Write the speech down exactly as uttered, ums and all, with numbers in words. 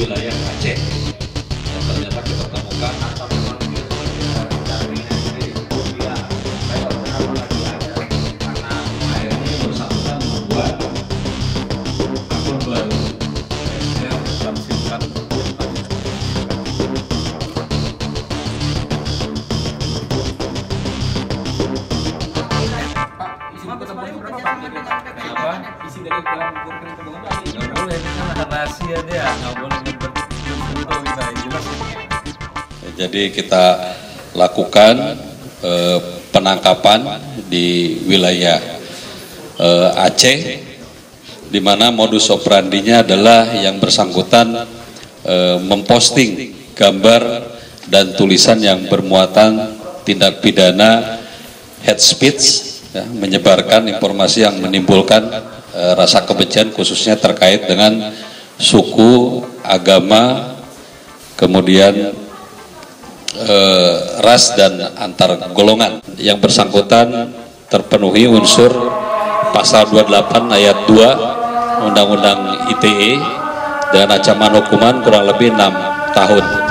wilayah Aceh. Dan ternyata kita temukan atau memang dari karena akhirnya bersangkutan membuat akun baru. Saya menyaksikan isi dari dalam rekening tabungan nggak boleh, itu kan ada rahasia dia, nggak boleh diberitahu kita, jelas ya. Jadi kita lakukan eh, penangkapan di wilayah eh, Aceh, di mana modus operandinya adalah yang bersangkutan eh, memposting gambar dan tulisan yang bermuatan tindak pidana hate speech, ya, menyebarkan informasi yang menimbulkan e, rasa kebencian khususnya terkait dengan suku, agama, kemudian e, ras dan antar golongan. Yang bersangkutan terpenuhi unsur pasal dua puluh delapan ayat dua Undang-Undang I T E dengan ancaman hukuman kurang lebih enam tahun.